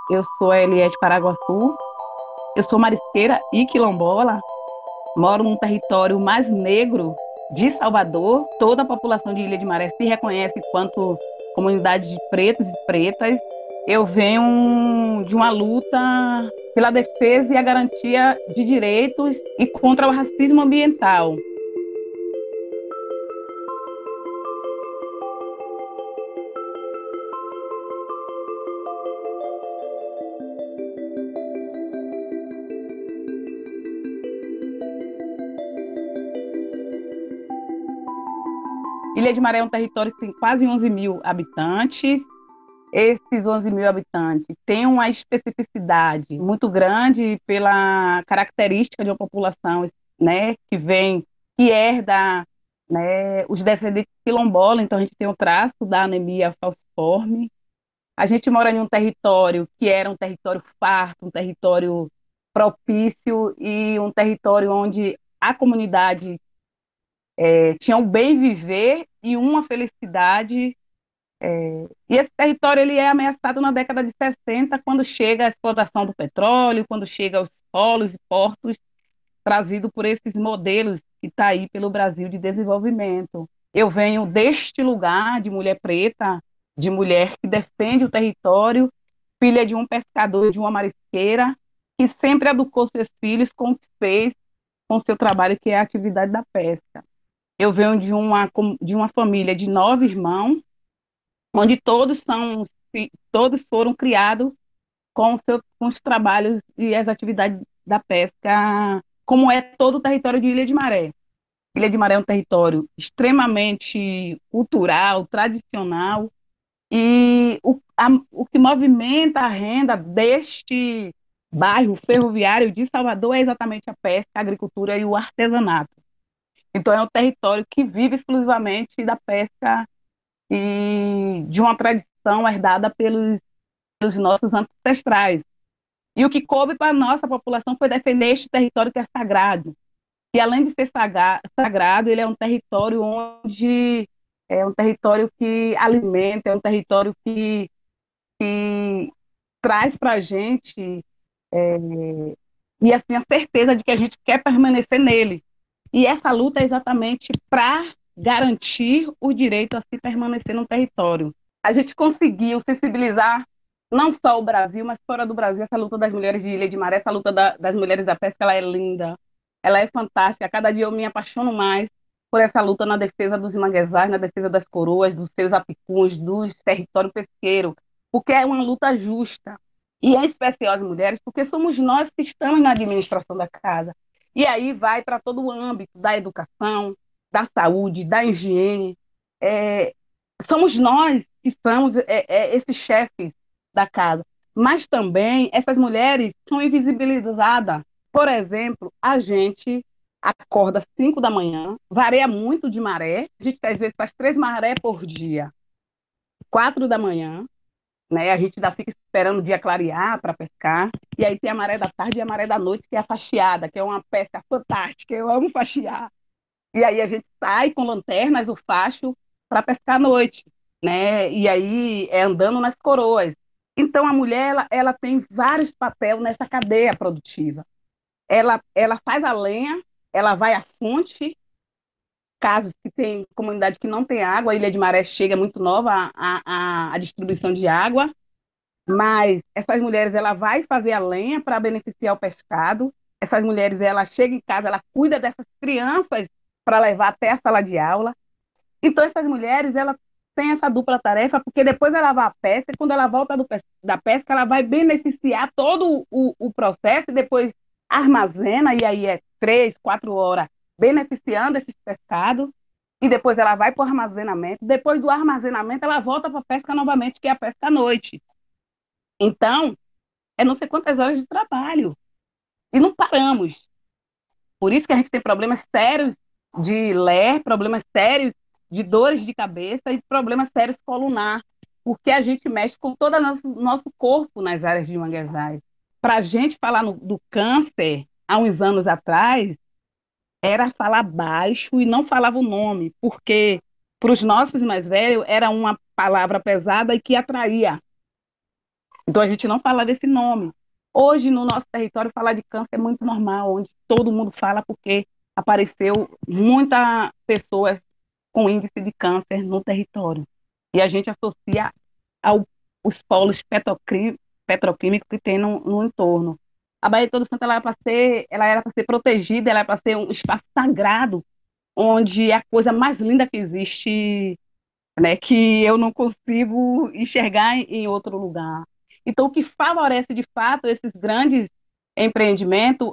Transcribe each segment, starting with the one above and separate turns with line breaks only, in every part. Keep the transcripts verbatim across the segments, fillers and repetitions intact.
Eu sou a Eliette Paraguaçu, eu sou marisqueira e quilombola, moro num território mais negro de Salvador. Toda a população de Ilha de Maré se reconhece enquanto comunidade de pretos e pretas. Eu venho de uma luta pela defesa e a garantia de direitos e contra o racismo ambiental. Ilha de Maré é um território que tem quase onze mil habitantes. Esses onze mil habitantes têm uma especificidade muito grande pela característica de uma população, né, que vem, que herda, né, os descendentes quilombola. Então a gente tem o traço da anemia falciforme. A gente mora em um território que era um território farto, um território propício e um território onde a comunidade eh, tinha um bem viver e uma felicidade. E esse território ele é ameaçado na década de sessenta, quando chega a exploração do petróleo, quando chega os polos e portos trazido por esses modelos que está aí pelo Brasil de desenvolvimento. Eu venho deste lugar de mulher preta, de mulher que defende o território, filha de um pescador e de uma marisqueira, que sempre educou seus filhos com o que fez com o seu trabalho, que é a atividade da pesca. Eu venho de uma, de uma família de nove irmãos, onde todos são todos foram criados com, os seus, com os trabalhos e as atividades da pesca, como é todo o território de Ilha de Maré. Ilha de Maré é um território extremamente cultural, tradicional, e o, a, o que movimenta a renda deste bairro ferroviário de Salvador é exatamente a pesca, a agricultura e o artesanato. Então é um território que vive exclusivamente da pesca e de uma tradição herdada pelos, pelos nossos ancestrais. E o que coube para a nossa população foi defender este território que é sagrado. E além de ser saga, sagrado, ele é um território onde é um território que alimenta, é um território que, que traz para a gente é, e assim a certeza de que a gente quer permanecer nele. E essa luta é exatamente para garantir o direito a se permanecer no território. A gente conseguiu sensibilizar não só o Brasil, mas fora do Brasil, essa luta das mulheres de Ilha de Maré, essa luta da, das mulheres da pesca, ela é linda, ela é fantástica. Cada dia eu me apaixono mais por essa luta na defesa dos manguezais, na defesa das coroas, dos seus apicuns, do território pesqueiro, porque é uma luta justa. E em especial as mulheres, porque somos nós que estamos na administração da casa. E aí vai para todo o âmbito da educação, da saúde, da higiene. É, somos nós que somos é, é, esses chefes da casa. Mas também essas mulheres são invisibilizadas. Por exemplo, a gente acorda às cinco da manhã, varia muito de maré, a gente às vezes faz três maré por dia, quatro da manhã, né? A gente ainda fica esperando o dia clarear para pescar. E aí tem a maré da tarde e a maré da noite, que é a faxiada, que é uma pesca fantástica. Eu amo faxiar. E aí a gente sai com lanternas, o facho, para pescar à noite, né? E aí é andando nas coroas. Então a mulher ela, ela tem vários papéis nessa cadeia produtiva. Ela, ela faz a lenha, ela vai à fonte, casos que tem comunidade que não tem água, a Ilha de Maré chega muito nova a, a, a distribuição de água, mas essas mulheres, ela vai fazer a lenha para beneficiar o pescado. Essas mulheres, ela chega em casa, ela cuida dessas crianças para levar até a sala de aula. Então, essas mulheres, ela tem essa dupla tarefa, porque depois ela vai à pesca, e quando ela volta do, da pesca, ela vai beneficiar todo o, o processo, e depois armazena, e aí é três, quatro horas beneficiando esses pescados, e depois ela vai para o armazenamento. Depois do armazenamento, ela volta para a pesca novamente, que é a pesca à noite. Então, é não sei quantas horas de trabalho. E não paramos. Por isso que a gente tem problemas sérios de ler, problemas sérios de dores de cabeça e problemas sérios colunar, porque a gente mexe com todo o nosso, nosso corpo nas áreas de manguezais. Para a gente falar no, do câncer, há uns anos atrás, era falar baixo e não falava o nome, porque para os nossos mais velhos era uma palavra pesada e que atraía. Então a gente não fala desse nome. Hoje, no nosso território, falar de câncer é muito normal, onde todo mundo fala porque apareceu muitas pessoas com índice de câncer no território. E a gente associa ao, os polos petrocrí- petroquímicos que tem no, no entorno. A Baía de Todo Santo ela era para ser, ela era para ser protegida, ela era para ser um espaço sagrado, onde é a coisa mais linda que existe, né, que eu não consigo enxergar em, em outro lugar. Então, o que favorece de fato esses grandes empreendimentos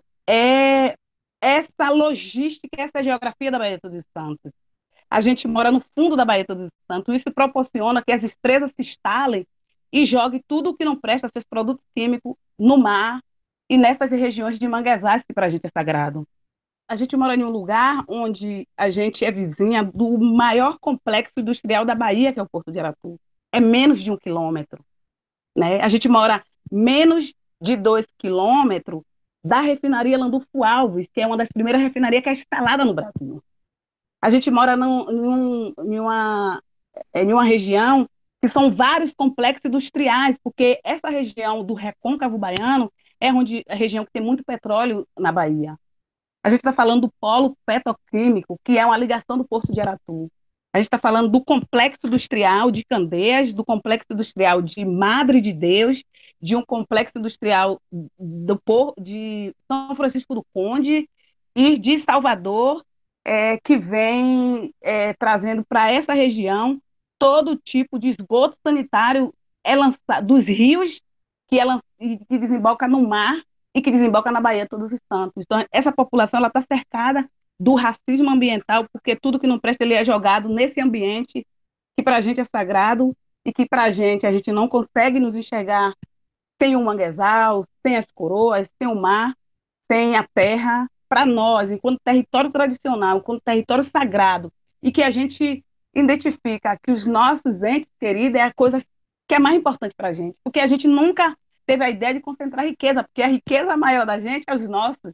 é essa logística, essa geografia da Baía de Todos os Santos. A gente mora no fundo da Baía de Todos os Santos, isso proporciona que as empresas se instalem e joguem tudo o que não presta, seus produtos químicos, no mar e nessas regiões de manguezais que para a gente é sagrado. A gente mora em um lugar onde a gente é vizinha do maior complexo industrial da Bahia, que é o Porto de Aratu. É menos de um quilômetro, né? A gente mora menos de dois quilômetros da refinaria Landulfo Alves, que é uma das primeiras refinarias que é instalada no Brasil. A gente mora num, num, em, uma, em uma região que são vários complexos industriais, porque essa região do Recôncavo Baiano é onde, a região que tem muito petróleo na Bahia. A gente está falando do polo petroquímico, que é uma ligação do Porto de Aratu. A gente está falando do complexo industrial de Candeias, do complexo industrial de Madre de Deus, de um complexo industrial do de São Francisco do Conde e de Salvador, é, que vem é, trazendo para essa região todo tipo de esgoto sanitário é lançado, dos rios que, é, que desemboca no mar e que desemboca na Baía Todos os Santos. Então, essa população está cercada do racismo ambiental, porque tudo que não presta ele é jogado nesse ambiente que para a gente é sagrado e que para a gente a gente não consegue nos enxergar sem o manguezal, sem as coroas, sem o mar, sem a terra. Para nós, enquanto território tradicional, enquanto território sagrado, e que a gente identifica que os nossos entes queridos é a coisa que é mais importante para a gente, porque a gente nunca teve a ideia de concentrar riqueza, porque a riqueza maior da gente é os nossos,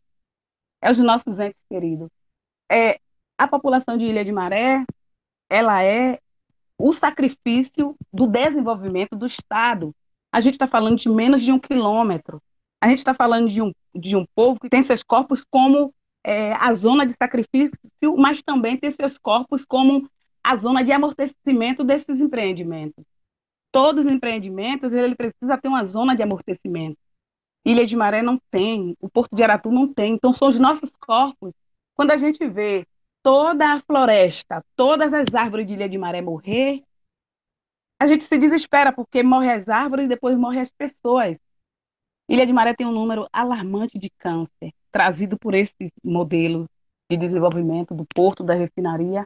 é os nossos entes queridos. É, a população de Ilha de Maré, ela é o sacrifício do desenvolvimento do Estado. A gente está falando de menos de um quilômetro. A gente está falando de um, de um povo que tem seus corpos como é, a zona de sacrifício, mas também tem seus corpos como a zona de amortecimento desses empreendimentos. Todos os empreendimentos, ele precisa ter uma zona de amortecimento. Ilha de Maré não tem, o Porto de Aratu não tem. Então, são os nossos corpos. Quando a gente vê toda a floresta, todas as árvores de Ilha de Maré morrer, a gente se desespera, porque morre as árvores e depois morre as pessoas. Ilha de Maré tem um número alarmante de câncer, trazido por esses modelos de desenvolvimento do porto, da refinaria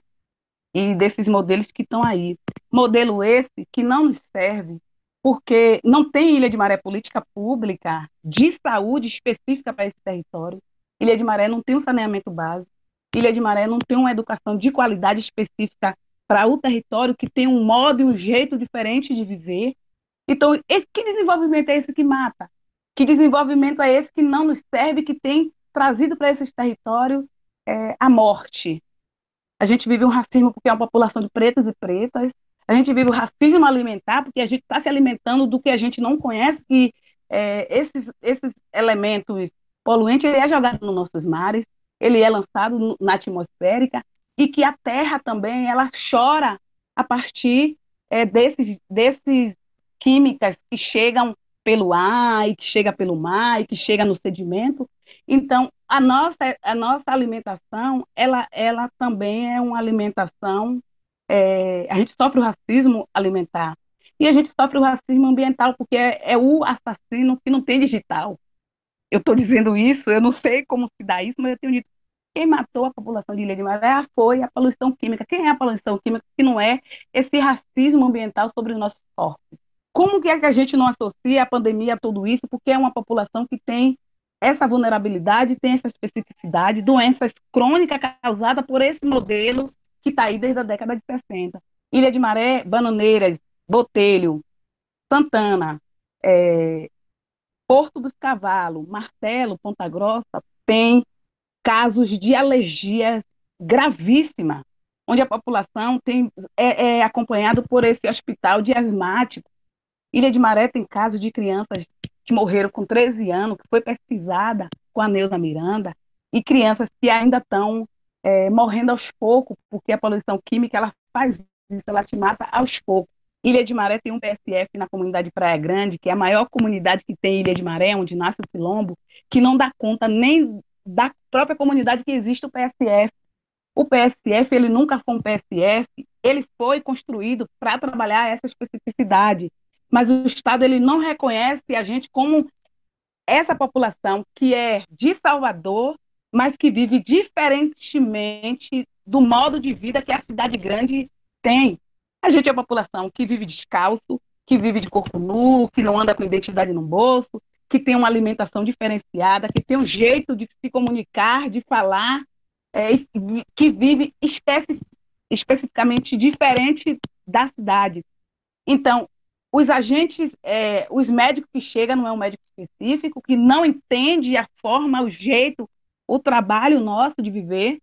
e desses modelos que estão aí. Modelo esse que não nos serve, porque não tem Ilha de Maré política pública de saúde específica para esse território. Ilha de Maré não tem um saneamento básico. Ilha de Maré não tem uma educação de qualidade específica para o território, que tem um modo e um jeito diferente de viver. Então, esse, que desenvolvimento é esse que mata? Que desenvolvimento é esse que não nos serve, que tem trazido para esses territórios é, a morte? A gente vive um racismo porque é uma população de pretos e pretas. A gente vive o racismo alimentar porque a gente está se alimentando do que a gente não conhece, que é, esses, esses elementos poluentes ele é jogado nos nossos mares, ele é lançado na atmosférica, e que a terra também ela chora a partir é, desses, desses químicas que chegam pelo ar, e que chega pelo mar, e que chega no sedimento. Então, a nossa, a nossa alimentação, ela, ela também é uma alimentação, é, a gente sofre o racismo alimentar, e a gente sofre o racismo ambiental, porque é, é o assassino que não tem digital. Eu estou dizendo isso, eu não sei como se dá isso, mas eu tenho dito, quem matou a população de Ilha de Maré foi a poluição química. Quem é a poluição química que não é esse racismo ambiental sobre os nossos corpos? Como que é que a gente não associa a pandemia a tudo isso? Porque é uma população que tem essa vulnerabilidade, tem essa especificidade, doenças crônicas causadas por esse modelo que está aí desde a década de sessenta. Ilha de Maré, Bananeiras, Botelho, Santana, é, Porto dos Cavalos, Martelo, Ponta Grossa, tem casos de alergias gravíssimas, onde a população tem, é, é acompanhado por esse hospital de asmáticos. Ilha de Maré tem casos de crianças que morreram com treze anos, que foi pesquisada com a Neuza Miranda, e crianças que ainda estão é, morrendo aos poucos, porque a poluição química ela faz isso, ela te mata aos poucos. Ilha de Maré tem um P S F na comunidade Praia Grande, que é a maior comunidade que tem Ilha de Maré, onde nasce o Quilombo, que não dá conta nem da própria comunidade que existe o P S F. O P S F, ele nunca foi um P S F, ele foi construído para trabalhar essa especificidade, mas o Estado ele não reconhece a gente como essa população que é de Salvador, mas que vive diferentemente do modo de vida que a cidade grande tem. A gente é uma população que vive descalço, que vive de corpo nu, que não anda com identidade no bolso, que tem uma alimentação diferenciada, que tem um jeito de se comunicar, de falar, é, que vive especi especificamente diferente da cidade. Então, os agentes, é, os médicos que chegam não é um médico específico, que não entende a forma, o jeito, o trabalho nosso de viver.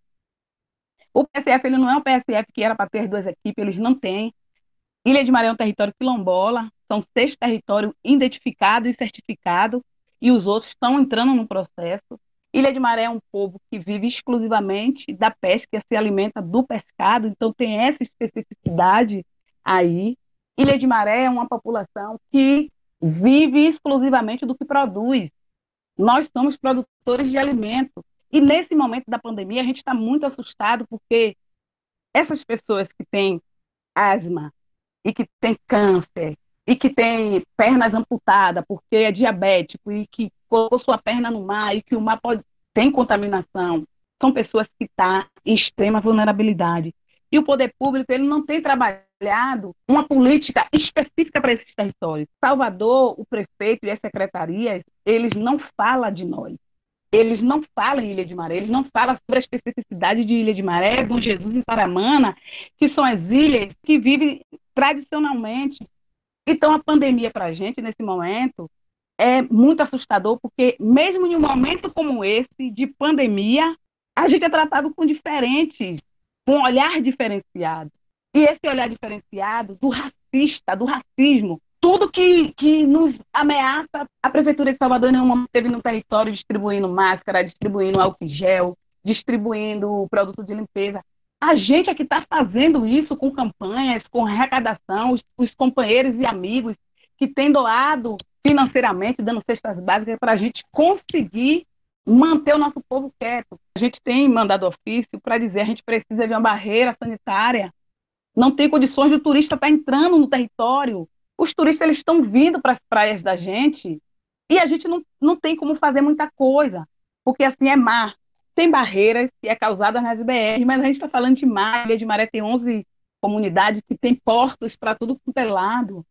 O P S F ele não é um P S F que era para ter duas equipes, eles não têm. Ilha de Maré é um território quilombola, são seis territórios identificados e certificados, e os outros estão entrando no processo. Ilha de Maré é um povo que vive exclusivamente da pesca, se alimenta do pescado, então tem essa especificidade aí. Ilha de Maré é uma população que vive exclusivamente do que produz. Nós somos produtores de alimento. E nesse momento da pandemia, a gente está muito assustado, porque essas pessoas que têm asma, e que tem câncer, e que tem pernas amputadas porque é diabético, e que colocou sua perna no mar, e que o mar pode tem contaminação, são pessoas que estão em extrema vulnerabilidade. E o poder público ele não tem trabalhado uma política específica para esses territórios. Salvador, o prefeito e as secretarias, eles não falam de nós. Eles não falam em Ilha de Maré, eles não falam sobre a especificidade de Ilha de Maré, Bom Jesus e Paramana, que são as ilhas que vivem tradicionalmente. Então, a pandemia para a gente, nesse momento, é muito assustador, porque mesmo em um momento como esse, de pandemia, a gente é tratado com diferentes, com um olhar diferenciado. E esse olhar diferenciado do racista, do racismo, tudo que, que nos ameaça, a Prefeitura de Salvador em nenhum momento esteve no território distribuindo máscara, distribuindo álcool gel, distribuindo produto de limpeza. A gente é que está fazendo isso com campanhas, com arrecadação, os, os companheiros e amigos que têm doado financeiramente, dando cestas básicas para a gente conseguir manter o nosso povo quieto. A gente tem mandado ofício para dizer que a gente precisa de uma barreira sanitária, não tem condições de o turista estar entrando no território. Os turistas eles estão vindo para as praias da gente e a gente não, não tem como fazer muita coisa, porque assim é mar. Tem barreiras que é causada nas B R, mas a gente está falando de mar. A Ilha de Maré tem onze comunidades que tem portos para tudo quanto é lado,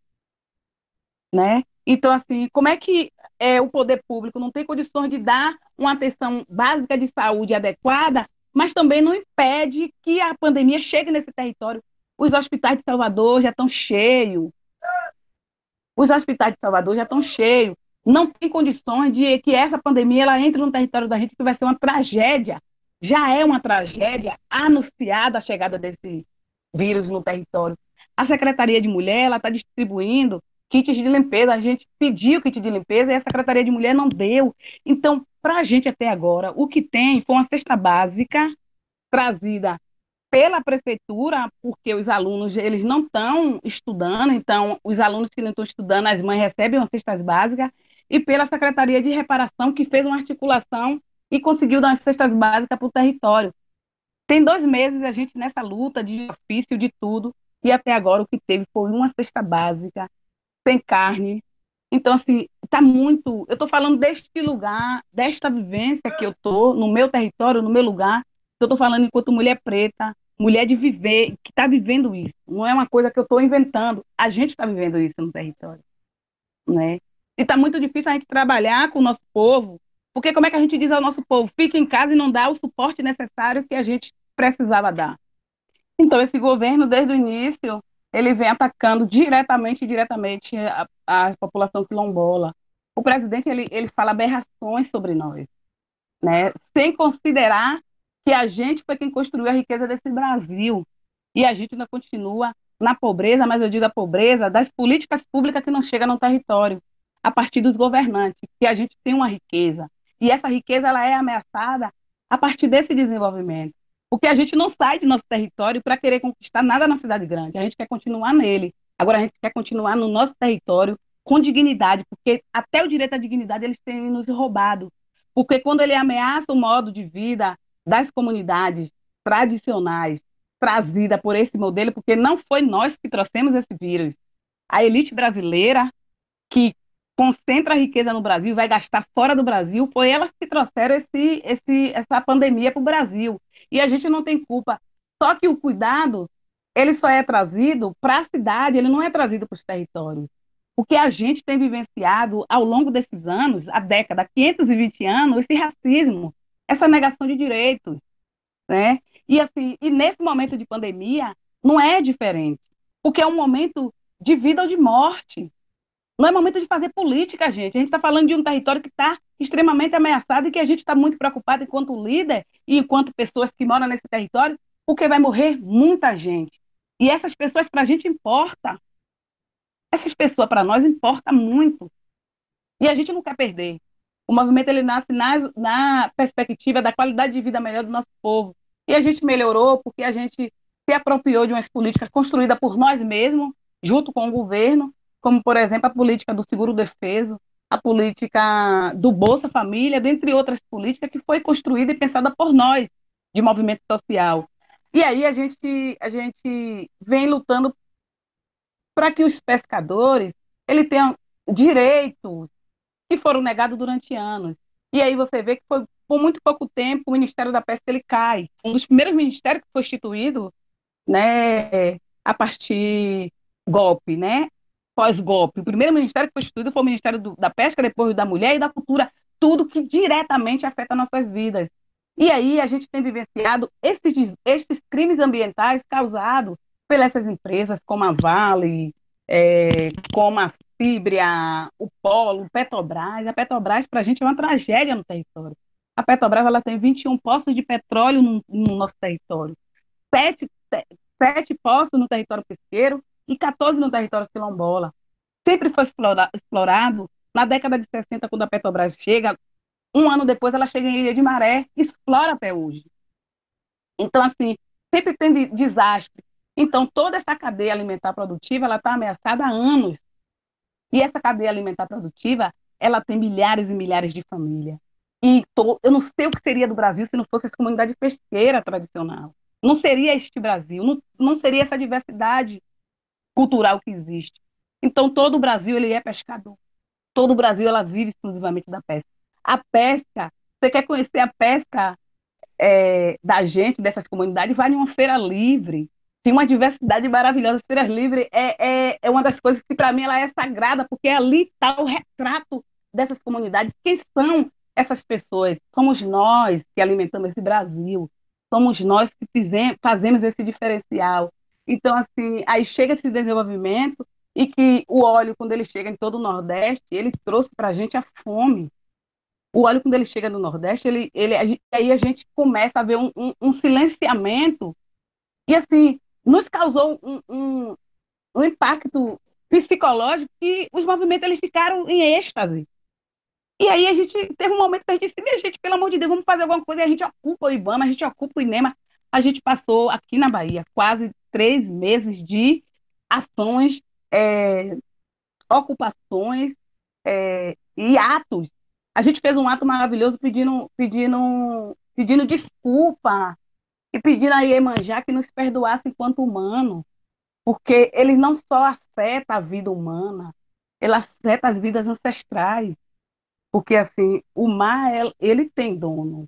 né? Então, assim, como é que é, o poder público não tem condições de dar uma atenção básica de saúde adequada, mas também não impede que a pandemia chegue nesse território? Os hospitais de Salvador já estão cheios, os hospitais de Salvador já estão cheios, não tem condições de que essa pandemia ela entre no território da gente, que vai ser uma tragédia. Já é uma tragédia anunciada a chegada desse vírus no território. A Secretaria de Mulher ela está distribuindo kits de limpeza, a gente pediu kit de limpeza e a Secretaria de Mulher não deu. Então, para a gente até agora, o que tem foi uma cesta básica trazida pela prefeitura, porque os alunos eles não estão estudando, então os alunos que não estão estudando, as mães recebem uma cestas básicas, e pela Secretaria de Reparação, que fez uma articulação e conseguiu dar uma cestas básicas para o território. Tem dois meses a gente nessa luta de ofício, de tudo, e até agora o que teve foi uma cesta básica, sem carne. Então, assim, está muito... Eu estou falando deste lugar, desta vivência que eu estou, no meu território, no meu lugar, eu estou falando enquanto mulher preta, mulher de viver, que está vivendo isso. Não é uma coisa que eu estou inventando, a gente está vivendo isso no território, né? E está muito difícil a gente trabalhar com o nosso povo, porque como é que a gente diz ao nosso povo, fica em casa e não dá o suporte necessário que a gente precisava dar? Então, esse governo, desde o início, ele vem atacando diretamente, diretamente a, a população quilombola. O presidente, ele, ele fala aberrações sobre nós, né? Sem considerar que a gente foi quem construiu a riqueza desse Brasil. E a gente ainda continua na pobreza, mas eu digo a pobreza das políticas públicas que não chegam no território, a partir dos governantes, que a gente tem uma riqueza. E essa riqueza ela é ameaçada a partir desse desenvolvimento. Porque a gente não sai do nosso território para querer conquistar nada na cidade grande, a gente quer continuar nele. Agora a gente quer continuar no nosso território com dignidade, porque até o direito à dignidade eles têm nos roubado. Porque quando ele ameaça o modo de vida das comunidades tradicionais, trazida por esse modelo, porque não foi nós que trouxemos esse vírus. A elite brasileira, que concentra a riqueza no Brasil e vai gastar fora do Brasil, foi elas que trouxeram esse, esse, essa pandemia para o Brasil. E a gente não tem culpa. Só que o cuidado, ele só é trazido para a cidade, ele não é trazido para os territórios. Porque a gente tem vivenciado, ao longo desses anos, a década, quinhentos e vinte anos, esse racismo, essa negação de direitos, né? E assim, e nesse momento de pandemia não é diferente, porque é um momento de vida ou de morte. Não é momento de fazer política, gente. A gente está falando de um território que está extremamente ameaçado e que a gente está muito preocupado enquanto líder e enquanto pessoas que moram nesse território, porque vai morrer muita gente. E essas pessoas para a gente importa. Essas pessoas para nós importa muito. E a gente não quer perder. O movimento ele nasce nas, na perspectiva da qualidade de vida melhor do nosso povo. E a gente melhorou porque a gente se apropriou de umas políticas construídas por nós mesmos, junto com o governo, como, por exemplo, a política do seguro-defeso, a política do Bolsa Família, dentre outras políticas que foi construída e pensada por nós, de movimento social. E aí a gente, a gente vem lutando para que os pescadores ele tenham direitos que foram negados durante anos. E aí você vê que foi por muito pouco tempo o Ministério da Pesca ele cai. Um dos primeiros ministérios que foi instituído, né, a partir golpe, né, pós-golpe. O primeiro ministério que foi instituído foi o Ministério do, da Pesca, depois o da Mulher e da Cultura, tudo que diretamente afeta nossas vidas. E aí a gente tem vivenciado esses, esses crimes ambientais causados pelas essas empresas como a Vale, é, como a Fibria, o Polo, Petrobras. A Petrobras, para a gente, é uma tragédia no território. A Petrobras ela tem vinte e um poços de petróleo no, no nosso território, sete, sete poços no território pesqueiro e quatorze no território quilombola. Sempre foi explora, explorado. Na década de sessenta, quando a Petrobras chega, um ano depois ela chega em Ilha de Maré, explora até hoje. Então, assim, sempre tem de, desastre. Então, toda essa cadeia alimentar produtiva, ela está ameaçada há anos. E essa cadeia alimentar produtiva, ela tem milhares e milhares de famílias. E tô, eu não sei o que seria do Brasil se não fosse essa comunidade pesqueira tradicional. Não seria este Brasil, não, não seria essa diversidade cultural que existe. Então, todo o Brasil ele é pescador. Todo o Brasil ela vive exclusivamente da pesca. A pesca, você quer conhecer a pesca é, da gente, dessas comunidades, vai em uma feira livre. Tem uma diversidade maravilhosa. As feiras livres é, é, é uma das coisas que, para mim, ela é sagrada, porque ali está o retrato dessas comunidades. Quem são essas pessoas? Somos nós que alimentamos esse Brasil. Somos nós que fizemos, fazemos esse diferencial. Então, assim, aí chega esse desenvolvimento e que o óleo, quando ele chega em todo o Nordeste, ele trouxe para a gente a fome. O óleo, quando ele chega no Nordeste, ele, ele, aí a gente começa a ver um, um, um silenciamento e, assim, nos causou um, um, um impacto psicológico que os movimentos eles ficaram em êxtase. E aí a gente teve um momento que a gente disse, minha gente, pelo amor de Deus, vamos fazer alguma coisa. E a gente ocupa o IBAMA, a gente ocupa o INEMA. A gente passou aqui na Bahia quase três meses de ações, é, ocupações é, e atos. A gente fez um ato maravilhoso pedindo, pedindo, pedindo desculpa e pedindo a Iemanjá que nos perdoasse enquanto humano, porque ele não só afeta a vida humana, ele afeta as vidas ancestrais, porque assim, o mar, ele tem dono,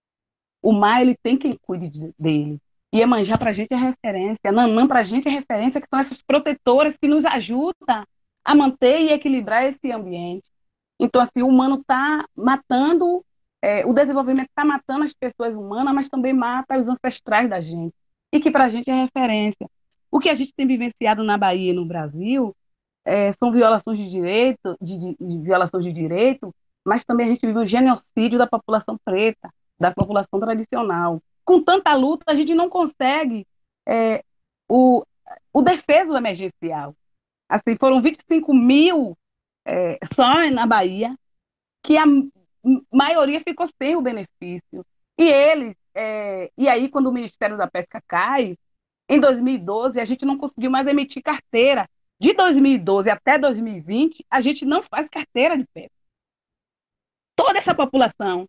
o mar, ele tem quem cuide dele. Iemanjá para a gente é referência, Nanã para a gente é referência, que são essas protetoras que nos ajudam a manter e equilibrar esse ambiente. Então, assim, o humano está matando, é, o desenvolvimento está matando as pessoas humanas, mas também mata os ancestrais da gente, e que para a gente é referência. O que a gente tem vivenciado na Bahia e no Brasil é, são violações de direito, de, de, de violações de direito, mas também a gente vive o genocídio da população preta, da população tradicional. Com tanta luta, a gente não consegue é, o, o defeso emergencial. Assim, foram vinte e cinco mil é, só na Bahia, que a maioria ficou sem o benefício. E eles, é, e aí quando o Ministério da Pesca cai, em dois mil e doze a gente não conseguiu mais emitir carteira. De dois mil e doze até dois mil e vinte, a gente não faz carteira de pesca. Toda essa população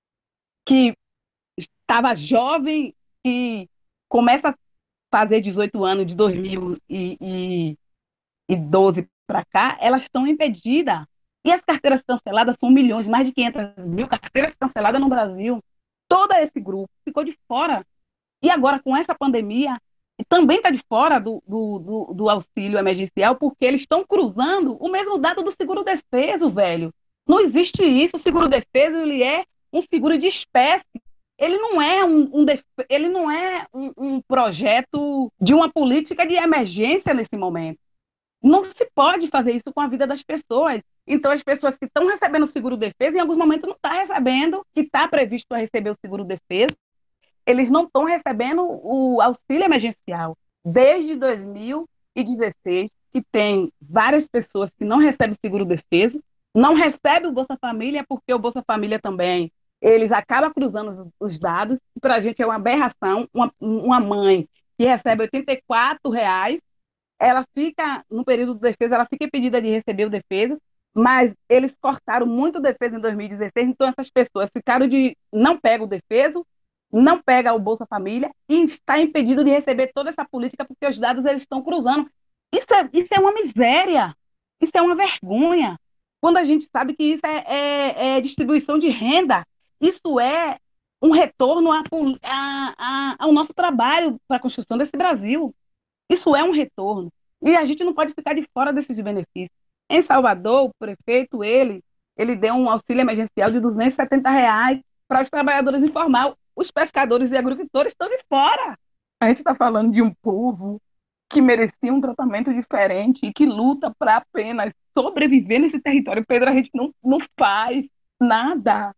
que estava jovem, que começa a fazer dezoito anos de dois mil e doze para cá, elas estão impedidas. E as carteiras canceladas são milhões, mais de quinhentas mil carteiras canceladas no Brasil. Todo esse grupo ficou de fora. E agora, com essa pandemia, também está de fora do, do, do, do auxílio emergencial, porque eles estão cruzando o mesmo dado do seguro-defeso, velho. Não existe isso. O seguro-defeso ele é um seguro de espécie. Ele não é um, um ele não é um, um projeto de uma política de emergência nesse momento. Não se pode fazer isso com a vida das pessoas. Então, as pessoas que estão recebendo o seguro-defesa, em alguns momentos não estão recebendo, que está previsto para receber o seguro-defesa, eles não estão recebendo o auxílio emergencial. Desde dois mil e dezesseis, que tem várias pessoas que não recebem o seguro-defesa, não recebem o Bolsa Família, porque o Bolsa Família também, eles acabam cruzando os dados, para a gente é uma aberração, uma, uma mãe que recebe oitenta e quatro reais, ela fica, no período de defesa, ela fica impedida de receber o defesa, mas eles cortaram muito o defesa em dois mil e dezesseis, então essas pessoas ficaram de, não pegam o defeso, não pega o Bolsa Família e está impedido de receber toda essa política porque os dados eles estão cruzando. Isso é, isso é uma miséria, isso é uma vergonha. Quando a gente sabe que isso é, é, é distribuição de renda, isso é um retorno a, a, a, ao nosso trabalho para a construção desse Brasil. Isso é um retorno. E a gente não pode ficar de fora desses benefícios. Em Salvador, o prefeito, ele, ele deu um auxílio emergencial de duzentos e setenta reais para os trabalhadores informais. Os pescadores e agricultores estão de fora. A gente está falando de um povo que merecia um tratamento diferente e que luta para apenas sobreviver nesse território. Pedro, a gente não, não faz nada.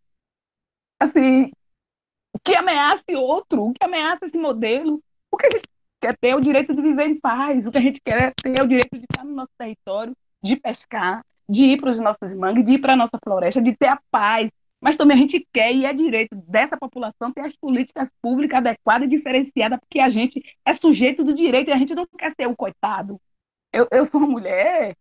Assim, que ameace outro, que ameace esse modelo. O que a gente quer ter é o direito de viver em paz, o que a gente quer ter é o direito de estar no nosso território, de pescar, de ir para os nossos mangues, de ir para a nossa floresta, de ter a paz. Mas também a gente quer, e é direito dessa população, ter as políticas públicas adequadas e diferenciadas, porque a gente é sujeito do direito e a gente não quer ser o coitado. Eu, eu sou uma mulher,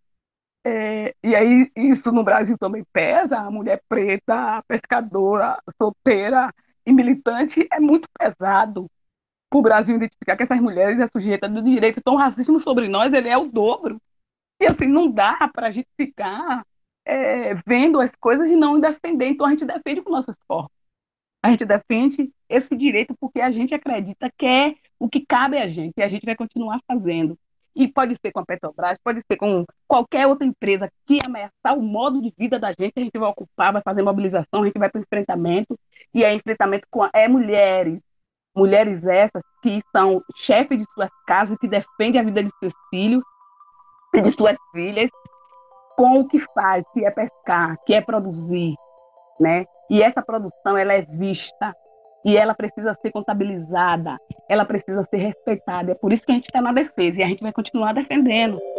é, e aí isso no Brasil também pesa, a mulher preta, pescadora, solteira e militante, é muito pesado para o Brasil identificar que essas mulheres é sujeita do direito. Então o racismo sobre nós ele é o dobro. E assim, não dá para a gente ficar é, vendo as coisas e não defender. Então a gente defende com nossos corpos. A gente defende esse direito porque a gente acredita que é o que cabe a gente e a gente vai continuar fazendo. E pode ser com a Petrobras, pode ser com qualquer outra empresa que ameaçar o modo de vida da gente, a gente vai ocupar, vai fazer mobilização, a gente vai para o enfrentamento, e é enfrentamento com é mulheres, mulheres essas que são chefes de suas casas, que defendem a vida de seus filhos e de suas filhas, com o que faz, que é pescar, que é produzir, né? E essa produção ela é vista e ela precisa ser contabilizada, ela precisa ser respeitada. É por isso que a gente está na defesa e a gente vai continuar defendendo.